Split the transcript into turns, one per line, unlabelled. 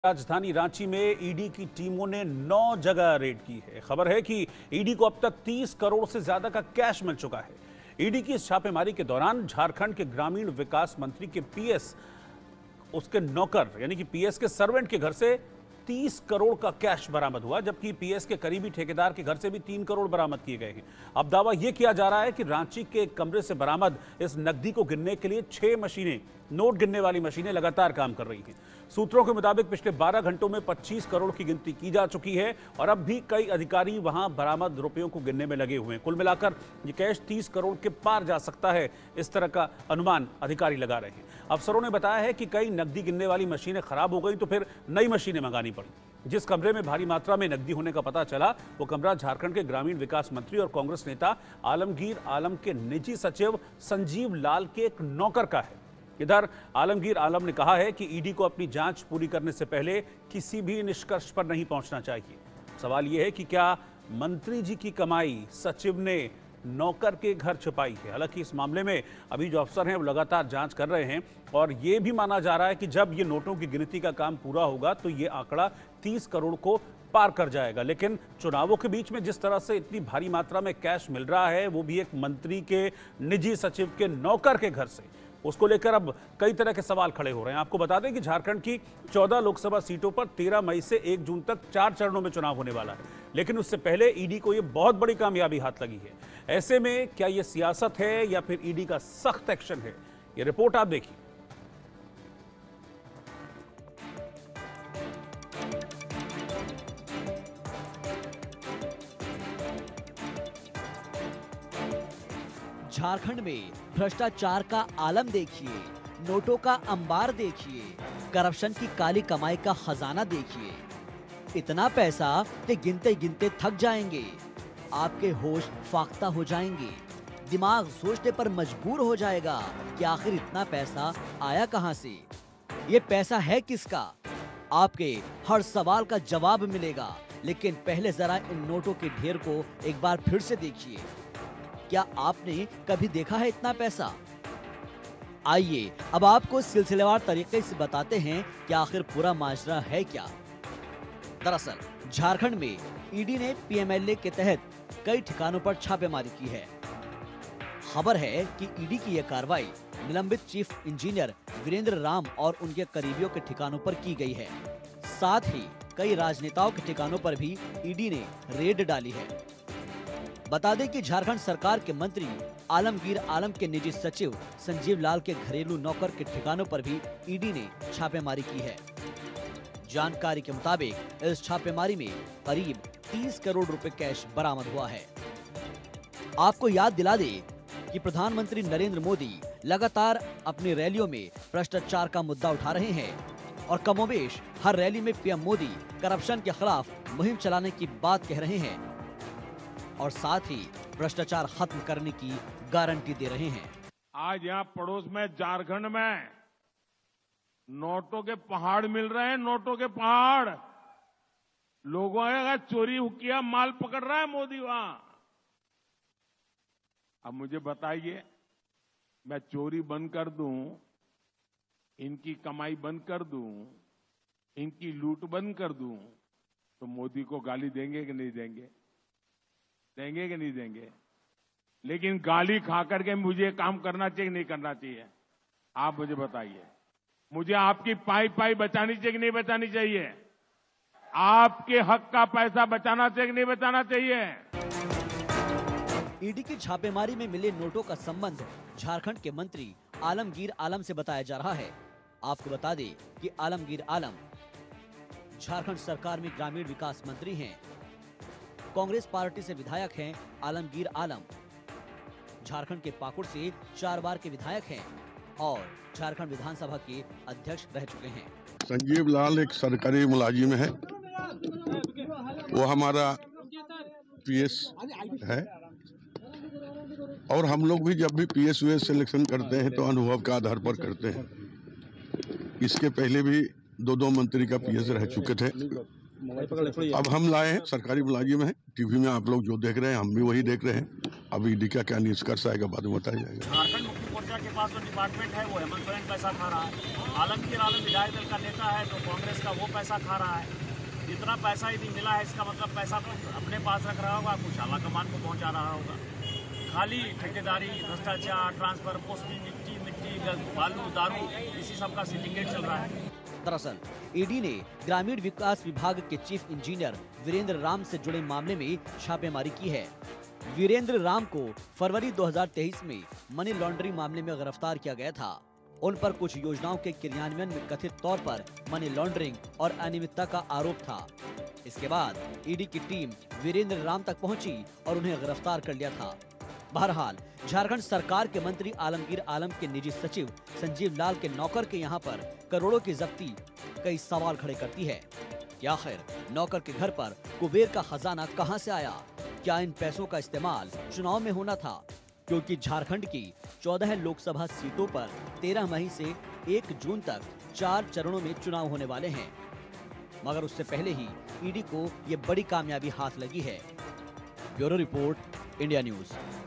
राजधानी रांची में ईडी की टीमों ने 9 जगह रेड की है। खबर है कि ईडी को अब तक 30 करोड़ से ज्यादा का कैश मिल चुका है। ईडी की इस छापेमारी के दौरान झारखंड के ग्रामीण विकास मंत्री के पीएस, उसके नौकर यानी कि पीएस के सर्वेंट के घर से 30 करोड़ का कैश बरामद हुआ, जबकि पीएस के करीबी ठेकेदार के घर से भी 3 करोड़ बरामद किए गए हैं। अब दावा यह किया जा रहा है कि रांची के एक कमरे से बरामद इस नकदी को गिनने के लिए 6 मशीनें, नोट गिनने वाली मशीनें लगातार काम कर रही हैं। सूत्रों के मुताबिक पिछले 12 घंटों में 25 करोड़ की गिनती की जा चुकी है और अब भी कई अधिकारी वहां बरामद रुपयों को गिनने में लगे हुए हैं। कुल मिलाकर ये कैश 30 करोड़ के पार जा सकता है, इस तरह का अनुमान अधिकारी लगा रहे हैं। अफसरों ने बताया है कि कई नकदी गिनने वाली मशीनें खराब हो गई तो फिर नई मशीनें मंगानी पड़ी। जिस कमरे में भारी मात्रा में नकदी होने का पता चला वो कमरा झारखंड के ग्रामीण विकास मंत्री और कांग्रेस नेता आलमगीर आलम के निजी सचिव संजीव लाल के एक नौकर का है। इधर आलमगीर आलम ने कहा है कि ईडी को अपनी जांच पूरी करने से पहले किसी भी निष्कर्ष पर नहीं पहुंचना चाहिए। सवाल यह है कि क्या मंत्री जी की कमाई सचिव ने नौकर के घर छिपाई है। हालांकि इस मामले में अभी जो अफसर हैं वो लगातार जांच कर रहे हैं और ये भी माना जा रहा है कि जब ये नोटों की गिनती का काम पूरा होगा तो ये आंकड़ा 30 करोड़ को पार कर जाएगा। लेकिन चुनावों के बीच में जिस तरह से इतनी भारी मात्रा में कैश मिल रहा है, वो भी एक मंत्री के निजी सचिव के नौकर के घर से, उसको लेकर अब कई तरह के सवाल खड़े हो रहे हैं। आपको बता दें कि झारखंड की 14 लोकसभा सीटों पर 13 मई से 1 जून तक 4 चरणों में चुनाव होने वाला है, लेकिन उससे पहले ईडी को यह बहुत बड़ी कामयाबी हाथ लगी है। ऐसे में क्या यह सियासत है या फिर ईडी का सख्त एक्शन है, यह रिपोर्ट आप देखिए।
झारखंड में भ्रष्टाचार का आलम देखिए, नोटों का अंबार देखिए, करप्शन की काली कमाई का खजाना देखिए। इतना पैसा कि गिनते गिनते थक जाएंगे, आपके होश फाख्ता हो जाएंगे, दिमाग सोचने पर मजबूर हो जाएगा कि आखिर इतना पैसा आया कहां से, ये पैसा है किसका। आपके हर सवाल का जवाब मिलेगा, लेकिन पहले जरा इन नोटों के ढेर को एक बार फिर से देखिए। क्या आपने कभी देखा है इतना पैसा? आइए अब आपको सिलसिलेवार तरीके से बताते हैं कि आखिर पूरा माजरा है क्या। दरअसल झारखंड में ईडी ने पीएमएलए के तहत कई ठिकानों पर छापेमारी की है। खबर है कि ईडी की यह कार्रवाई निलंबित चीफ इंजीनियर वीरेंद्र राम और उनके करीबियों के ठिकानों पर की गई है। साथ ही कई राजनेताओं के ठिकानों पर भी ईडी ने रेड डाली है। बता दें कि झारखंड सरकार के मंत्री आलमगीर आलम के निजी सचिव संजीव लाल के घरेलू नौकर के ठिकानों पर भी ईडी ने छापेमारी की है। जानकारी के मुताबिक इस छापेमारी में करीब 30 करोड़ रुपए कैश बरामद हुआ है। आपको याद दिला दें कि प्रधानमंत्री नरेंद्र मोदी लगातार अपनी रैलियों में भ्रष्टाचार का मुद्दा उठा रहे हैं और कमोबेश हर रैली में पीएम मोदी करप्शन के खिलाफ मुहिम चलाने की बात कह रहे हैं और साथ ही भ्रष्टाचार खत्म करने की गारंटी दे रहे हैं।
आज यहाँ पड़ोस में झारखंड में नोटों के पहाड़ मिल रहे हैं, नोटों के पहाड़। लोगों का चोरी किया माल पकड़ रहा है मोदी वहां। अब मुझे बताइए, मैं चोरी बंद कर दूं, इनकी कमाई बंद कर दूं, इनकी लूट बंद कर दूं, तो मोदी को गाली देंगे कि नहीं देंगे? देंगे कि नहीं देंगे? लेकिन गाली खा करके मुझे काम करना चाहिए नहीं करना चाहिए? आप मुझे बताइए। मुझे आपकी पाई पाई बचानी चाहिए कि नहीं बचानी चाहिए? आपके हक का पैसा बचाना चाहिए कि नहीं बचाना चाहिए?
ईडी की छापेमारी में मिले नोटों का संबंध झारखंड के मंत्री आलमगीर आलम से बताया जा रहा है। आपको बता दें कि आलमगीर आलम झारखंड सरकार में ग्रामीण विकास मंत्री हैं। कांग्रेस पार्टी से विधायक हैं आलमगीर आलम। झारखंड के पाकुड़ से 4 बार के विधायक हैं और झारखंड विधानसभा के अध्यक्ष रह चुके हैं।
संजीव लाल एक सरकारी मुलाजिम है, वो हमारा पीएस है और हम लोग भी जब भी पीएस वीएस सिलेक्शन करते हैं तो अनुभव के आधार पर करते हैं। इसके पहले भी 2 मंत्री का पीएस रह चुके थे। अब हम लाए हैं, सरकारी मुलाजिम है। टीवी में आप लोग जो देख रहे हैं हम भी वही देख रहे हैं। अब ईडी का क्या निष्कर्ष आएगा बाद में बताया जाएगा।
चाचा के पास जो डिपार्टमेंट है वो हेमंत सोरेन पैसा खा रहा है। आलमगीर आलम विधायक दल का नेता है तो कांग्रेस का वो पैसा खा रहा है। इतना पैसा यदि मिला है इसका मतलब पैसा तो अपने पास रख रहा होगा, कुछ आला कमान को पहुंचा रहा होगा। खाली ठेकेदारी, भ्रष्टाचार, ट्रांसफर, पोस्टिंग, मिट्टी, बालू, दारू, इसी सब का सिंडिकेट चल रहा है।
दरअसल ईडी ने ग्रामीण विकास विभाग के चीफ इंजीनियर वीरेंद्र राम से जुड़े मामले में छापेमारी की है। वीरेंद्र राम को फरवरी 2023 में मनी लॉन्ड्रिंग मामले में गिरफ्तार किया गया था। उन पर कुछ योजनाओं के क्रियान्वयन में कथित तौर पर मनी लॉन्ड्रिंग और अनियमितता का आरोप था। इसके बाद ईडी की टीम वीरेंद्र राम तक पहुंची और उन्हें गिरफ्तार कर लिया था। बहरहाल झारखंड सरकार के मंत्री आलमगीर आलम के निजी सचिव संजीव लाल के नौकर के यहां पर करोड़ों की जब्ती कई सवाल खड़े करती है। क्या आखिर नौकर के घर पर कुबेर का खजाना कहां से आया? क्या इन पैसों का इस्तेमाल चुनाव में होना था? क्योंकि झारखंड की 14 लोकसभा सीटों पर 13 मई से 1 जून तक 4 चरणों में चुनाव होने वाले हैं। मगर उससे पहले ही ईडी को ये बड़ी कामयाबी हाथ लगी है। Bureau report, India news.